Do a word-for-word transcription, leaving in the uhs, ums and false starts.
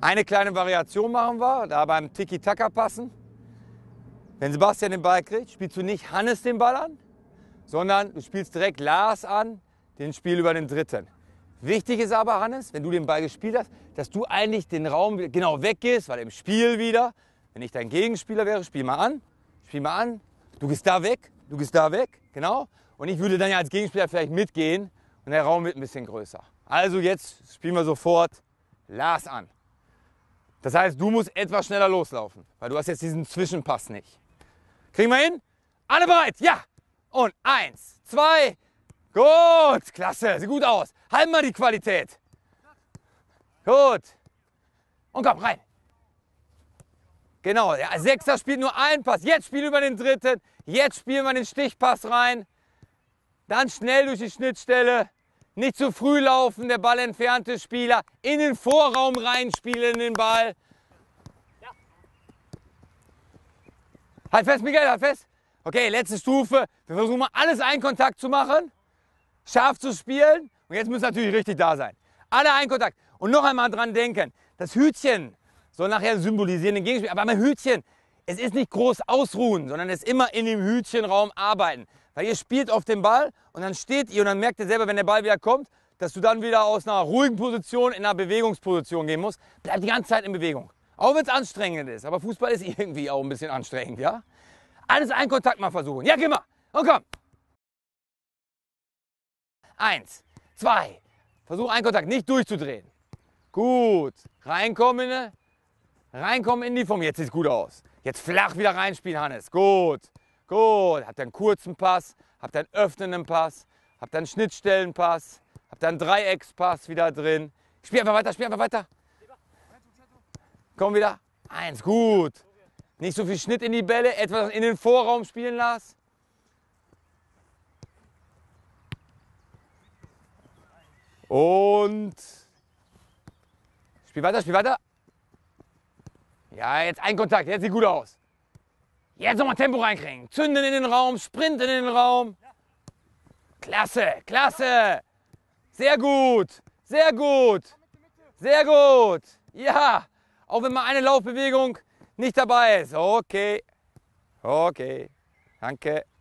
Eine kleine Variation machen wir, da beim Tiki-Taka passen. Wenn Sebastian den Ball kriegt, spielst du nicht Hannes den Ball an, sondern du spielst direkt Lars an, den Spiel über den Dritten. Wichtig ist aber, Hannes, wenn du den Ball gespielt hast, dass du eigentlich den Raum genau weggehst, weil im Spiel wieder, wenn ich dein Gegenspieler wäre, spiel mal an, spiel mal an, du gehst da weg, du gehst da weg, genau. Und ich würde dann ja als Gegenspieler vielleicht mitgehen und der Raum wird ein bisschen größer. Also jetzt spielen wir sofort Lars an. Das heißt, du musst etwas schneller loslaufen, weil du hast jetzt diesen Zwischenpass nicht. Kriegen wir hin? Alle bereit? Ja! Und eins, zwei, gut, klasse, sieht gut aus. Halten wir die Qualität. Gut. Und komm, rein. Genau, der Sechser spielt nur einen Pass. Jetzt spiel über den Dritten. Jetzt spielen wir den Stichpass rein. Dann schnell durch die Schnittstelle. Nicht zu früh laufen, der Ball entfernte Spieler. In den Vorraum reinspielen den Ball. Halt fest, Miguel, halt fest. Okay, letzte Stufe. Wir versuchen mal alles einen Kontakt zu machen. Scharf zu spielen. Und jetzt muss natürlich richtig da sein. Alle einen Kontakt. Und noch einmal dran denken. Das Hütchen soll nachher symbolisieren den Gegenspiel. Aber beim Hütchen, es ist nicht groß ausruhen, sondern es ist immer in dem Hütchenraum arbeiten. Weil ihr spielt auf den Ball und dann steht ihr und dann merkt ihr selber, wenn der Ball wieder kommt, dass du dann wieder aus einer ruhigen Position in einer Bewegungsposition gehen musst. Bleib die ganze Zeit in Bewegung. Auch wenn es anstrengend ist. Aber Fußball ist irgendwie auch ein bisschen anstrengend, ja? Alles einen Kontakt mal versuchen. Ja, geh mal. Und komm. Eins, zwei. Versuch einen Kontakt, nicht durchzudrehen. Gut. Reinkommen, reinkommen in die Form. Jetzt sieht es gut aus. Jetzt flach wieder reinspielen, Hannes. Gut. Gut. Habt ihr einen kurzen Pass, habt ihr einen öffnenden Pass, habt ihr einen Schnittstellenpass, habt ihr einen Dreieckspass wieder drin. Spiel einfach weiter, spiel einfach weiter. Komm wieder. Eins, gut. Nicht so viel Schnitt in die Bälle, etwas in den Vorraum spielen lassen. Und spiel weiter, spiel weiter. Ja, jetzt ein Kontakt, jetzt sieht gut aus. Jetzt nochmal Tempo reinkriegen. Zünden in den Raum, sprinten in den Raum. Klasse, klasse. Sehr gut, sehr gut, sehr gut. Ja, auch wenn mal eine Laufbewegung nicht dabei ist. Okay, okay, danke.